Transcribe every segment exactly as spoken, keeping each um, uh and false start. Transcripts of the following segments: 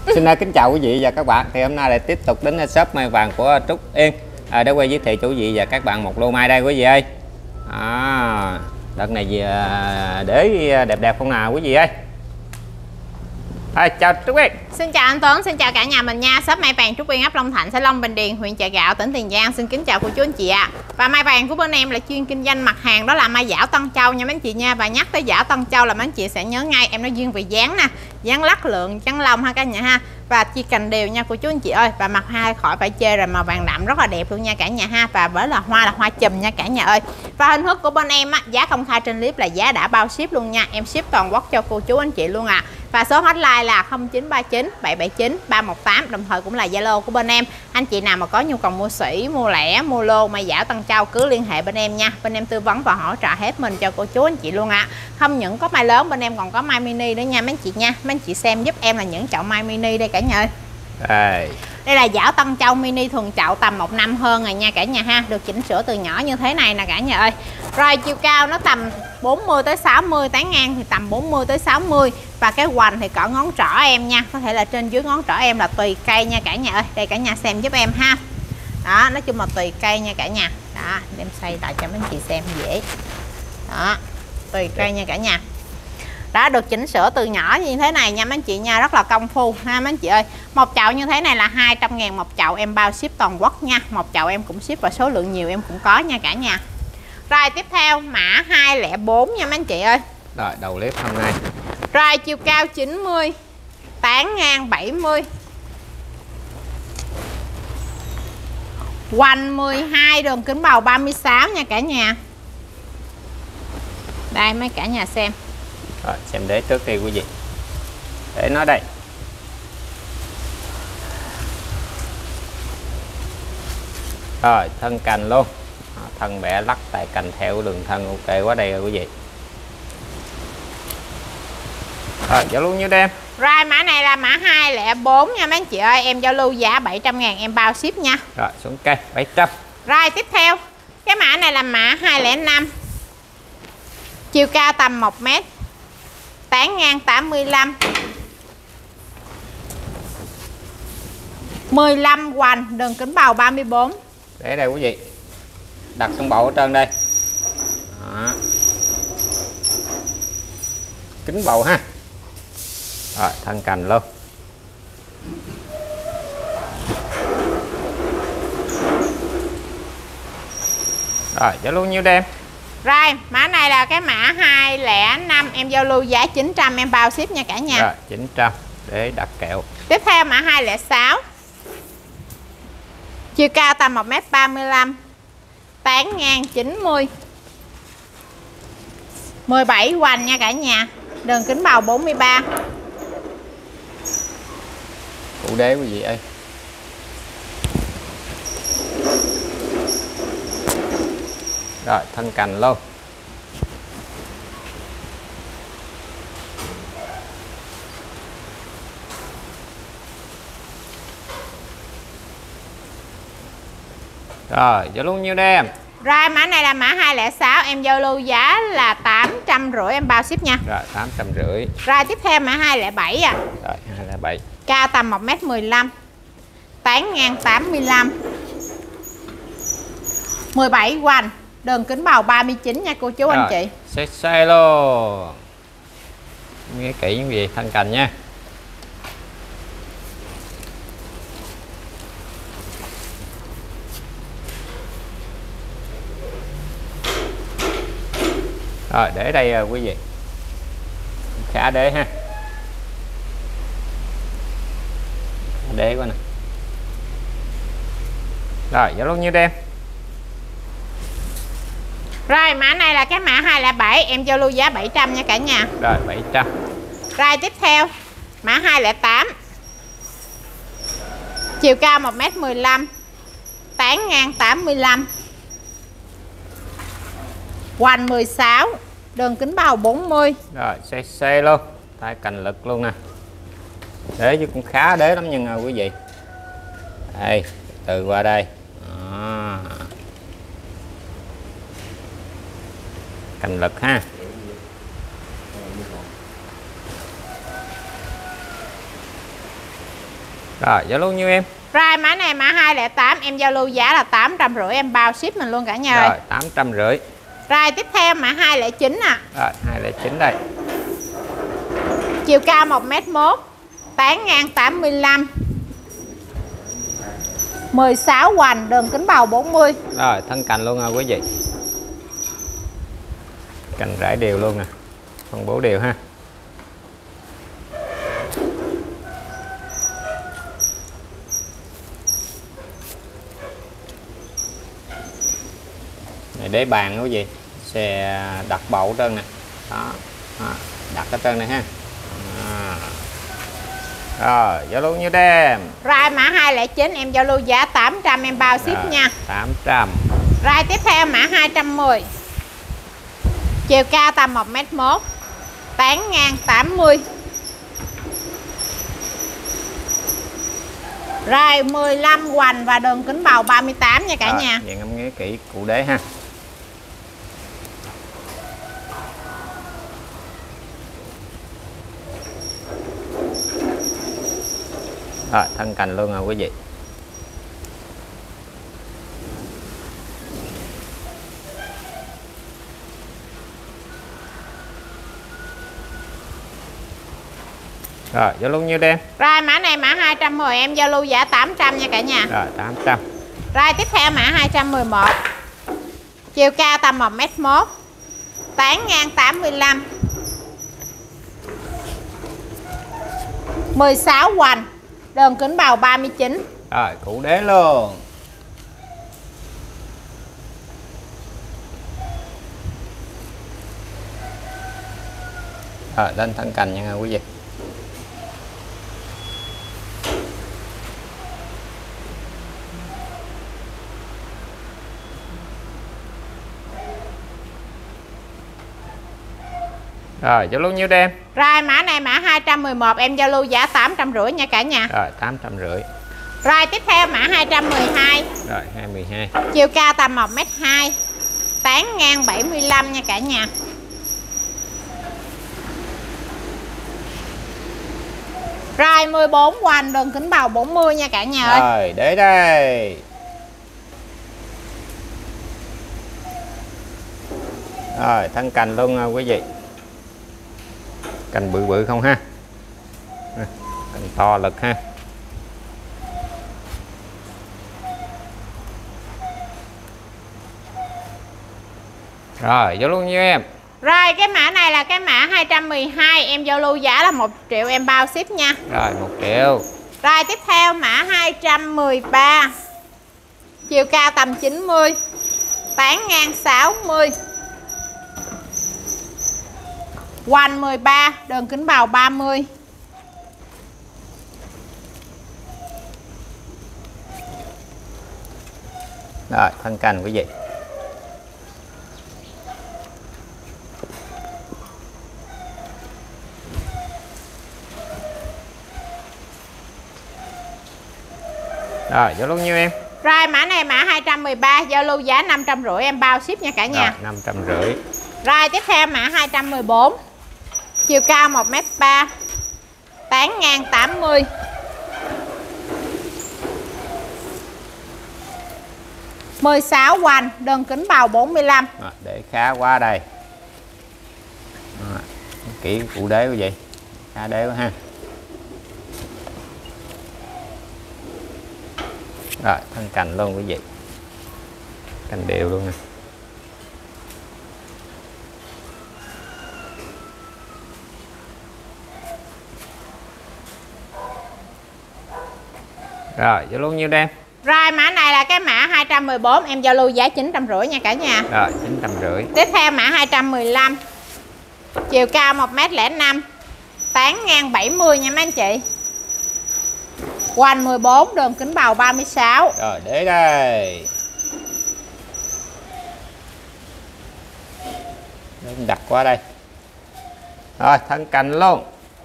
Xin kính chào quý vị và các bạn. Thì hôm nay lại tiếp tục đến shop mai vàng của Trúc Yên à, để quay giới thiệu cho quý vị và các bạn một lô mai đây quý vị ơi. À, đợt này gì để đẹp đẹp không nào quý vị ơi. À, chào Trúc Yên. Xin chào anh Tuấn, xin chào cả nhà mình nha. Shop mai vàng Trúc Yên, ấp Long Thạnh, xã Long Bình Điền, huyện Chợ Gạo, tỉnh Tiền Giang. Xin kính chào cô chú anh chị ạ. À. Và mai vàng của bên em là chuyên kinh doanh mặt hàng đó là mai dảo Tân Châu nha mấy anh chị nha. Và nhắc tới dảo Tân Châu là mấy anh chị sẽ nhớ ngay em nói duyên về dáng nè, dáng lắc lượng trắng lông ha cả nhà ha. Và chia cành đều nha cô chú anh chị ơi. Và mặt hai khỏi phải chê rồi, màu vàng đậm rất là đẹp luôn nha cả nhà ha. Và với là hoa là hoa chùm nha cả nhà ơi. Và hình thức của bên em á, giá công khai trên clip là giá đã bao ship luôn nha. Em ship toàn quốc cho cô chú anh chị luôn ạ. À. Và số hotline là không chín ba chín bảy bảy chín ba một tám, đồng thời cũng là Zalo của bên em. Anh chị nào mà có nhu cầu mua sỉ, mua lẻ, mua lô mai dảo Tân Châu cứ liên hệ bên em nha. Bên em tư vấn và hỗ trợ hết mình cho cô chú anh chị luôn ạ. À. Không những có mai lớn, bên em còn có mai mini nữa nha mấy anh chị nha. Mấy anh chị xem giúp em là những chậu mai mini đây cả nhà ơi. Đây. Đây là dảo Tân Châu mini thuần chậu tầm một năm hơn rồi nha cả nhà ha. Được chỉnh sửa từ nhỏ như thế này nè cả nhà ơi. Rồi chiều cao nó tầm bốn mươi tới sáu mươi, tán ngang thì tầm bốn mươi tới sáu mươi. Và cái hoành thì cỡ ngón trỏ em nha. Có thể là trên dưới ngón trỏ em là tùy cây nha cả nhà ơi. Đây cả nhà xem giúp em ha. Đó, nói chung là tùy cây nha cả nhà. Đó, em xoay lại cho mấy anh chị xem dễ. Đó, tùy cây nha cả nhà. Đã được chỉnh sửa từ nhỏ như thế này nha mấy anh chị nha, rất là công phu ha mấy anh chị ơi. Một chậu như thế này là hai trăm ngàn một chậu, em bao ship toàn quốc nha. Một chậu em cũng ship và số lượng nhiều em cũng có nha cả nhà. Rồi tiếp theo mã hai không bốn nha mấy anh chị ơi. Rồi đầu clip hôm nay. Rồi chiều cao chín mươi, tán ngang bảy mươi, hoành mười hai, đường kính bầu ba mươi sáu nha cả nhà. Đây mấy cả nhà xem. Rồi xem đế trước đi quý vị. Để nó đây. Rồi thân cành luôn. Thân bẻ lắc tại cành theo đường thân ok quá đây rồi quý vị. Rồi giao lưu nhiêu đây em? Rồi mã này là mã hai không bốn nha mấy anh chị ơi. Em giao lưu giá bảy trăm ngàn em bao ship nha. Rồi xuống cây bảy trăm. Rồi tiếp theo cái mã này là mã hai không năm, chiều cao tầm một mét, tán ngang tám mươi lăm, mười lăm hoành, đường kính bầu ba mươi bốn. Để đây quý vị. Đặt xuống bộ ở trên đây. Đó. Kính bầu ha. Rồi thân cành luôn. Rồi giao lưu nhiêu đem? Rồi mã này là cái mã hai không năm, em giao lưu giá chín trăm em bao ship nha cả nhà. Rồi chín trăm để đặt kẹo. Tiếp theo mã hai không sáu, chiều cao tầm một mét ba mươi lăm, tán ngang chín mươi, mười bảy hoành nha cả nhà, đường kính bầu bốn mươi ba. Cụ đế quý vị ơi. Rồi thân cành luôn. Rồi giao lưu nhiêu đây em? Rồi mã này là mã hai không sáu, em giao lưu giá là tám trăm rưỡi em bao ship nha. Rồi tám trăm rưỡi. Rồi tiếp theo mã hai không bảy à. Rồi hai không bảy. Cao tầm một mét mười lăm, tán ngang tám mươi lăm, mười bảy hoành, đường kính bầu ba mươi chín nha cô chú. Rồi, anh chị. Xe xe luôn. Nghe kỹ những gì thân cành nha. Rồi để đây quý vị. Khá đế ha. Đế quá nè. Rồi giao lưu nhiêu đem? Rồi mã này là cái mã hai không bảy, em giao lưu giá bảy trăm nha cả nhà. Rồi bảy trăm. Rồi tiếp theo mã hai không tám, chiều cao một mét mười lăm, tán ngang tám mươi lăm, hoành mười sáu, đường kính bầu bốn mươi. Rồi xe xe luôn, tay cành lực luôn nè. Đế chứ cũng khá đế lắm nhưng quý vị. Đây từ qua đây. Đó. Cành lực ha. Rồi giao lưu nhiêu em? Rồi mã này mã hai không tám, em giao lưu giá là tám trăm rưỡi, em bao ship mình luôn cả nhà ơi. Rồi tám trăm rưỡi. Rồi tiếp theo mã hai không chín nè. Rồi hai không chín đây. Chiều cao một mét một, tán ngang tám mươi lăm, mười sáu hoành, đường kính bầu bốn mươi. Rồi thân cành luôn rồi quý vị. Cành rải đều luôn nè. Phân bố đều ha. Này đế bàn quý vị. Xe đặt bầu hết trơn nè. Đó. Đó. Đặt hết trơn này ha. À. Rồi giao lưu nhiêu đem? Rồi mã hai không chín em giao lưu giá tám trăm, em bao ship Rồi, nha. tám trăm. Rồi tiếp theo mã hai trăm mười. Chiều cao tầm một mét một, tán ngang tám mươi. Rồi mười lăm hoành và đường kính bầu ba mươi tám nha cả Rồi, nhà. vậy ngắm nghía kỹ cụ đế ha. Rồi thân cành luôn rồi quý vị. Rồi giao lưu nhiêu đem? Rồi mã này mã hai trăm mười, em giao lưu giá tám trăm nha cả nhà. Rồi tám trăm. Rồi tiếp theo mã hai trăm mười một. Chiều cao tầm một mét một, tán ngang tám mươi lăm, mười sáu hoành, đường kính bầu ba mươi chín. Rồi cụ đế luôn. Rồi lên thân cành nha quý vị. Rồi giao lưu nhiêu đem? Rồi mã này mã hai trăm mười một, em giao lưu giá tám trăm rưỡi nha cả nhà. Rồi tám trăm rưỡi. Rồi tiếp theo mã hai trăm mười hai. Rồi hai mươi hai. Chiều cao tầm một mét hai, tán ngang bảy mươi lăm nha cả nhà. Rồi mười bốn hoành, đường kính bầu bốn mươi nha cả nhà ơi. Rồi để đây. Rồi thân cành luôn quý vị. Cành bự bự không ha. Cành to lực ha. Rồi giao lưu nhiêu em? Rồi cái mã này là cái mã hai trăm mười hai, em giao lưu giá là một triệu, em bao ship nha. Rồi một triệu. Rồi tiếp theo mã hai trăm mười ba. Chiều cao tầm chín mươi, tán ngang sáu mươi, hoành mười ba, đường kính bầu ba mươi. Rồi thân cành quý vị. Rồi giao lưu nhiêu em? Rồi mã này mã hai trăm mười ba, giao lưu giá năm trăm rưỡi, em bao ship nha cả nhà. Rồi năm trăm rưỡi. Rồi tiếp theo mã hai trăm mười bốn. Chiều cao một mét ba, tán ngang tám mươi, mười sáu hoành, đường kính bầu bốn mươi lăm. Rồi, để khá quá đây. Rồi, kỹ cụ đế quý vị. Khá đế quá ha. Rồi thân cành luôn quý vị. Cành đều luôn nè. Rồi giao lưu nhiêu đem? Rồi mã này là cái mã hai trăm mười bốn, em giao lưu giá chín trăm rưỡi nha cả nhà. Rồi chín trăm rưỡi. Tiếp theo mã hai trăm mười lăm. Chiều cao một mét lẻ năm, tán ngang bảy mươi nha mấy anh chị. Hoành mười bốn, đường kính bầu ba mươi sáu. Rồi để đây. Để đặt qua đây. Rồi thân cành luôn.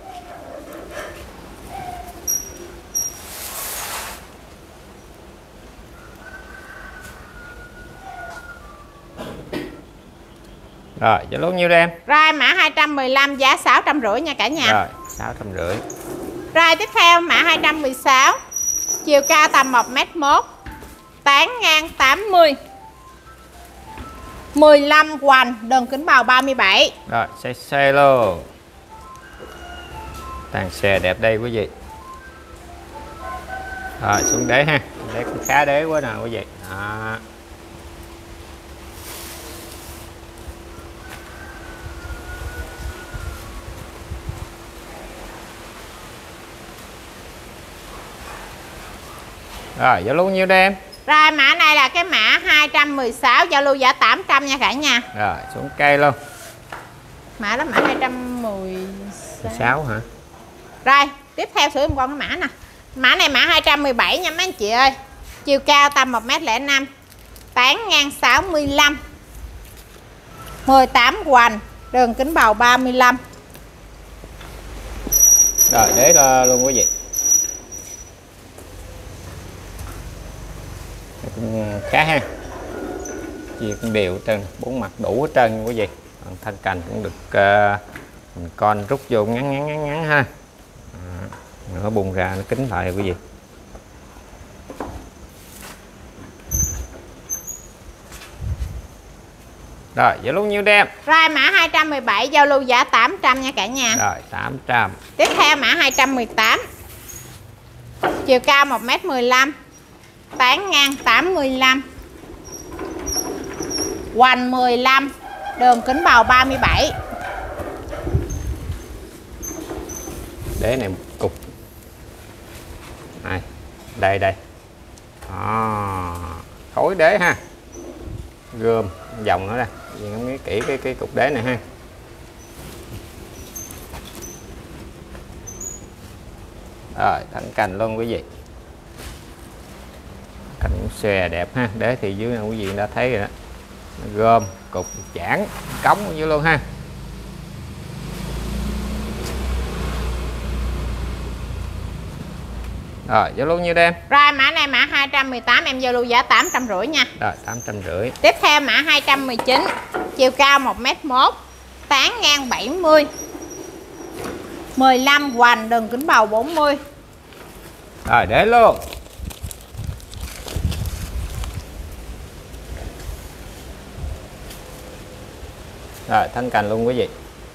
Rồi giá lúc nhiêu em? Rồi mã hai trăm mười lăm, giá sáu trăm rưỡi nha cả nhà. Rồi sáu trăm rưỡi. Rồi tiếp theo mã hai trăm mười sáu. chiều cao tầm một mét một, tán ngang tám mươi, mười lăm hoành, đường kính bào ba mươi bảy. Rồi xe xe luôn. Tàn xe đẹp đây quý vị. Rồi xuống đế ha, đế cũng khá đế quá nè quý vị. Đó. Rồi giao lưu nhiêu đây em? Rồi mã này là cái mã hai trăm mười sáu, giao lưu giá tám trăm nha cả nhà. Rồi xuống cây luôn. Mã đó mã hai trăm mười sáu hả? Rồi tiếp theo sửa một con cái mã nè. Mã này mã hai trăm mười bảy nha mấy anh chị ơi. Chiều cao tầm một mét lẻ năm, tán ngang sáu mươi lăm, mười tám hoành, đường kính bào ba mươi lăm. Rồi để luôn quý vị. Cũng khá ha, chia cũng đều hết trơn, bốn mặt đủ hết trơn quý vị. Thân cành cũng được uh, mình con rút vô ngắn ngắn ngắn ngắn ha. À, nó bung ra nó kín lại quý vị. Rồi giao lưu nhiêu đem? Rồi mã hai trăm mười bảy, giao lưu giá tám trăm nha cả nhà. Rồi tám trăm. Tiếp theo mã hai trăm mười tám, chiều cao một mét mười lăm, tán ngang tám mươi lăm, hoành mười lăm, đường kính bào ba mươi bảy. Đế này một cục này, đây đây. À, khối đế ha, gom dòng nữa đây, ngắm nghĩ kỹ cái cái cục đế này ha. Rồi thẳng cành luôn quý vị, cành xòe đẹp ha. Đế thì dưới này quý vị đã thấy rồi đó, nó gom cục chản cống ở dưới luôn ha. Rồi giao lưu nhiêu đây em? Rồi mã này mã hai trăm mười tám, em giao lưu giá tám trăm rưỡi nha. Rồi tám trăm rưỡi. Tiếp theo mã hai trăm mười chín, chiều cao một mét một, tán ngang bảy mươi, mười lăm hoành, đường kính bào bốn mươi. Rồi để luôn. Rồi thân cành luôn quý vị.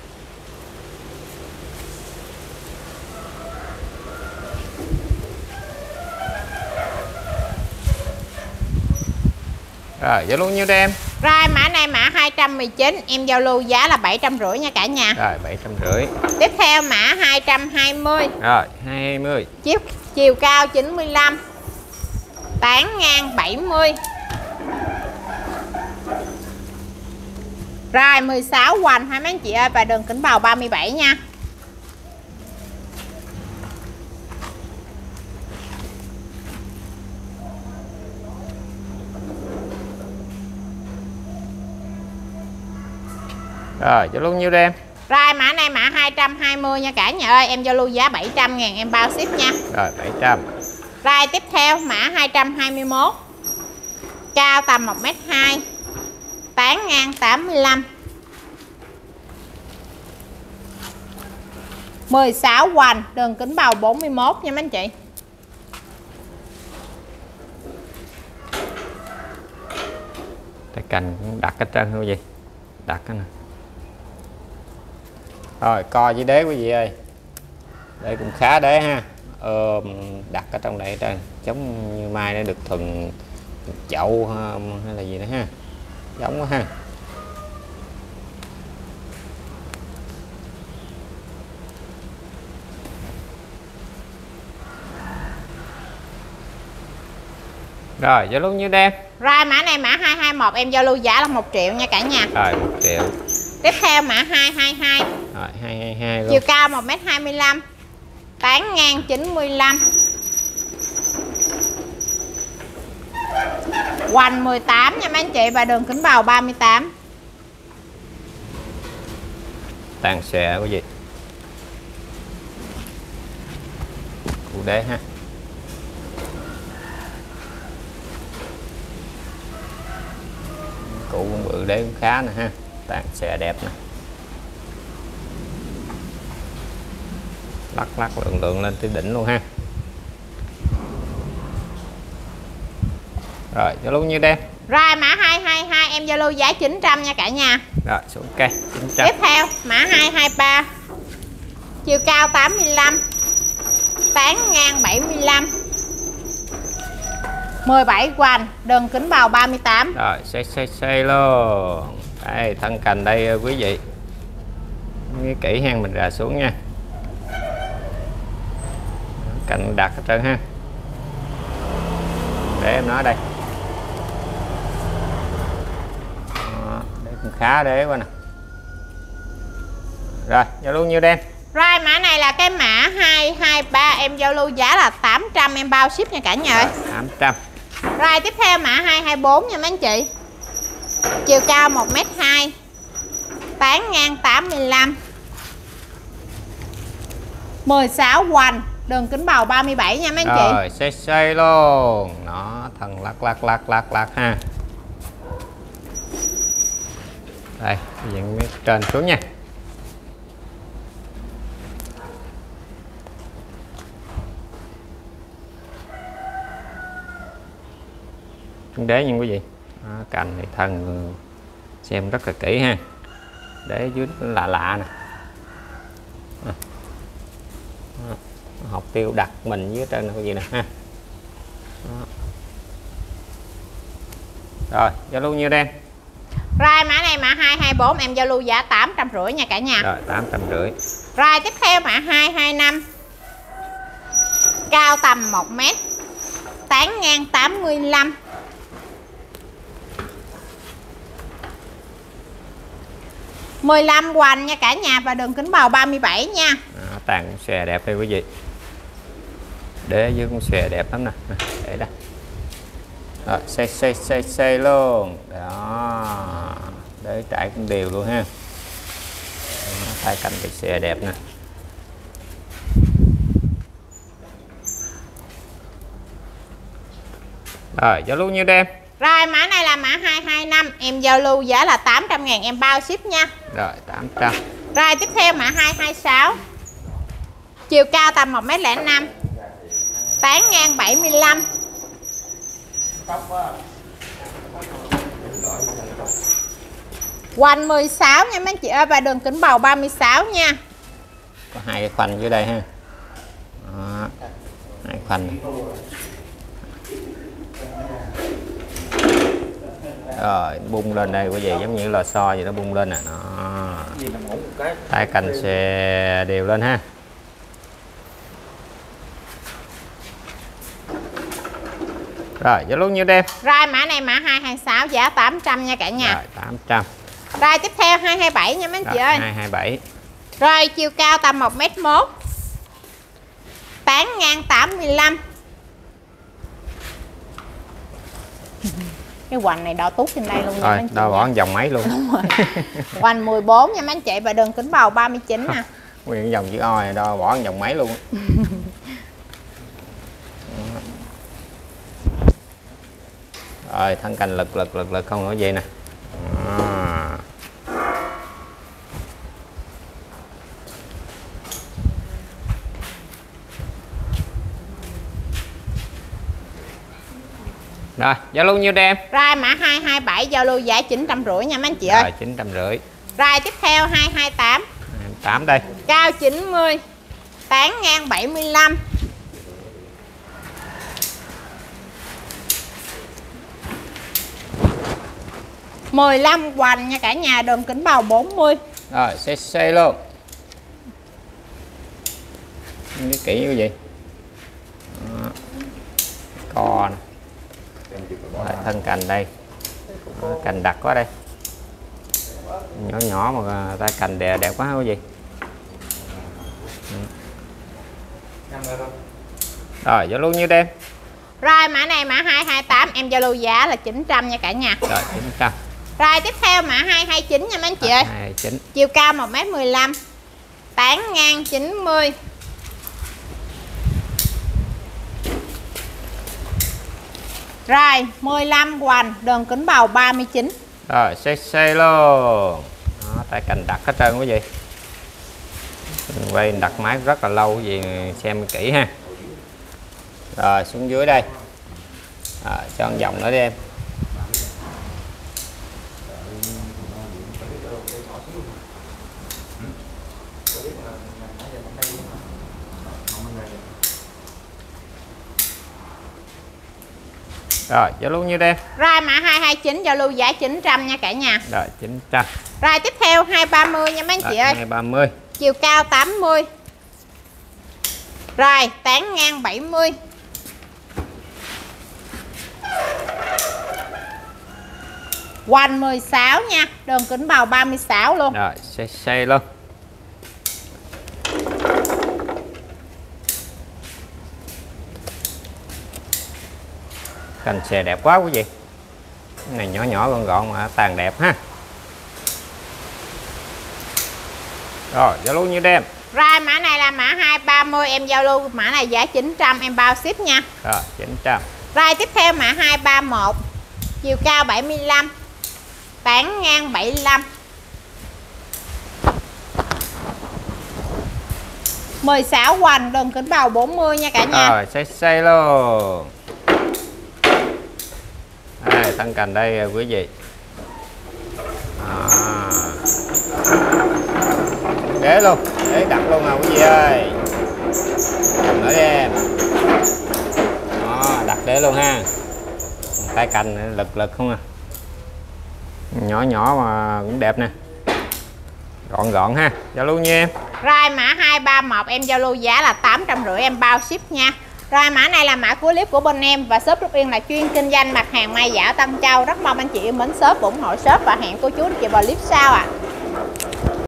Rồi giao lưu nhiêu đây em? Rồi mã này mã hai trăm mười chín, em giao lưu giá là bảy trăm rưỡi nha cả nhà. Rồi bảy trăm rưỡi. Tiếp theo mã hai trăm hai mươi. Rồi hai mươi. Chiều, chiều cao chín mươi lăm, tán ngang bảy mươi. Rồi mười sáu hoành hai mấy anh chị ơi, và đường kính bào ba mươi bảy nha. Rồi giao lưu nhiêu đây em? Rồi mã này mã hai trăm hai mươi nha cả nhà ơi, em giao lưu giá bảy trăm ngàn, em bao ship nha. Rồi bảy trăm. Rồi tiếp theo mã hai trăm hai mươi mốt, cao tầm một mét hai, tán ngang tám mươi lăm, mười sáu hoành, đường kính bào bốn mươi mốt nha mấy anh chị. Cái cành cũng đặt hết trơn không gì? Đặt cái này. Rồi co với đế quý vị ơi. Đây cũng khá đế ha. Ôm đặt ở trong đây trơn, giống như mai để được thuần chậu hay là gì đó ha. Giống quá ha. Rồi giao lưu nhiêu đem? Rồi mã này mã hai hai mốt, em giao lưu giá là một triệu nha cả nhà. Rồi một triệu. Tiếp theo mã hai hai hai. Rồi hai hai hai luôn. Chiều cao một mét hai mươi lăm, tán ngang chín mươi lăm, hoành mười tám nha mấy anh chị, và đường kính bào ba mươi tám. Tàn xòe quý vị. Cụ đế ha. Cụ cũng bự đế cũng khá nè ha. Tàn xòe đẹp nè. Lắc lắc lượng lượng lên tới đỉnh luôn ha. Rồi giao lưu như đen. Rồi mã hai hai hai em giao lưu giá chín trăm nha cả nhà. Rồi xuống cây chín trăm. Tiếp theo mã hai hai ba, chiều cao tám mươi lăm, tán ngang bảy mươi lăm, mười bảy hoành, đường kính bào ba mươi tám. Rồi xây xây xây luôn. Đây thân cành đây quý vị. Nghe kỹ ha, mình rà xuống nha. Cành đặt hết trơn ha. Để em nói đây. Đó, để cũng khá để quá nè. Rồi giao lưu nhiêu đen. Rồi mã này là cái mã hai hai ba em giao lưu giá là tám trăm, em bao ship nha cả nhà ơi. tám trăm. Rồi tiếp theo mã hai hai bốn nha mấy anh chị. Chiều cao một mét hai, tán ngang tám mươi lăm, mười sáu hoành, đường kính bào ba mươi bảy nha mấy anh chị. Rồi xây xây luôn. Nó thần lắc lắc lắc lắc lắc ha. Đây diện trên xuống nha. Đế nha quý vị. Đó, cành thì thân xem rất là kỹ ha. Đế dưới lạ lạ nè. À. Đó. Học tiêu đặt mình dưới trên cái gì nè ha. Đó. Rồi giao lưu nhiêu đen. Rồi mã này mã hai hai bốn em giao lưu giá tám trăm rưỡi nha cả nhà. Rồi tám trăm rưỡi. Rồi tiếp theo mã hai hai năm, cao tầm một mét, tán ngang tám mươi lăm, mười lăm hoành nha cả nhà, và đường kính bào ba mươi bảy nha. Đó, tàn cũng xòe đẹp đây quý vị. Đế dưới cũng xòe đẹp lắm nè. Để đây. Rồi xây xây xây xây luôn. Đó. Để trải cũng đều luôn ha. Tay cành cái xòe đẹp nè. Rồi giao lưu nhiêu đêm. Rồi mã này là mã hai hai năm em giao lưu giá là tám trăm ngàn, em bao ship nha. Rồi tám trăm. Rồi tiếp theo mã hai hai sáu, chiều cao tầm một mét lẻ năm, tán ngang bảy mươi lăm, hoành mười sáu nha mấy chị ơi, và đường kính bầu ba mươi sáu nha. Có hai cái khoanh dưới đây ha. Đó. Hai khoanh. Rồi bung lên đây quý vị, giống như lò xo vậy, nó bung lên nè. Nó tay cành sẽ đều lên ha. Rồi giá luôn nhiêu đêm. Rồi mã này mã hai hai sáu giá tám trăm nha cả nhà. Rồi tám trăm. Rồi tiếp theo hai hai bảy nha mấy chị ơi. hai hai bảy. Rồi chiều cao tầm một mét một, tán ngang tám mươi lăm. Cái hoành này đo tút trên đây luôn nha Rồi, mấy chị. đo bỏ vòng máy luôn. Đúng rồi. Hoành mười bốn nha mấy anh chị, và đường kính bầu ba mươi chín nè. Nguyên dòng chữ O này đo bỏ vòng máy luôn. Rồi thân cành lực lực lực lực không nói gì nè. À. Rồi giao lưu nhiêu đêm. Rồi mã hai hai bảy giao lưu giá chín trăm rưỡi nha mấy anh chị ơi. Rồi chín trăm rưỡi. Rồi tiếp theo hai hai tám, tám đây, cao chín mươi, tán ngang bảy mươi lăm, mười lăm hoành nha cả nhà, đường kính bầu bốn mươi. rồi xe xe luôn. Cái kỹ như vậy. Đó. Co nè. Rồi, thân cành đây. Đó, cành đặc quá đây, nhỏ nhỏ mà tay cành đẹp đẹp quá quý vị. Rồi giao lưu nhiêu đêm. Rồi mã này mã hai hai tám em giao lưu giá là chín trăm nha cả nhà. Rồi chín trăm. Rồi tiếp theo mã hai hai chín nha mấy anh chị ơi. hai hai chín. Chiều cao một mét mười lăm, tán ngang chín mươi, rồi mười lăm hoành, đường kính bầu ba mươi chín. Rồi xe xe luôn. Đó, tay cành đặt hết trơn quý vị. Mình quay đặt máy rất là lâu, gì xem kỹ ha. Rồi xuống dưới đây. À, cho một vòng nữa đi em. Rồi, giao lưu nhiêu đây em? Rồi mã hai hai chín giao lưu giá chín trăm nha cả nhà. Rồi, chín trăm. Rồi tiếp theo hai ba mươi nha mấy anh chị ơi. hai ba mươi. Chiều cao tám mươi. Rồi, tán ngang bảy mươi. Hoành mười sáu nha, đường kính bầu ba mươi sáu luôn. Rồi, xây xây luôn. Cành xè đẹp quá quý vị. Cái này nhỏ nhỏ gọn gọn mà tàn đẹp ha. Rồi, giao lưu như đem. Rồi mã này là mã hai ba mươi, em giao lưu mã này giá chín trăm, em bao ship nha. Rồi, chín trăm. Rồi tiếp theo mã hai ba mốt, chiều cao bảy mươi lăm, tán ngang bảy mươi lăm. mười sáu hoành, đường kính bầu bốn mươi nha cả nhà. Rồi, xây xây luôn. Đây, thân cành đây quý vị. À. Để luôn, để đặt luôn à quý vị ơi. Cầm nữa đi em. Đó, đặt để luôn ha. Tay cành lực lực không à. Nhỏ nhỏ mà cũng đẹp nè. Gọn gọn ha. Giao lưu nha em. Rồi mã hai ba mốt em giao lưu giá là tám trăm rưỡi, em bao ship nha. Rồi mã này là mã cuối clip của bên em và shop Trúc Yên là chuyên kinh doanh mặt hàng may giả Tân Châu. Rất mong anh chị yêu mến shop ủng hộ shop và hẹn cô chú anh chị vào clip sau ạ. À.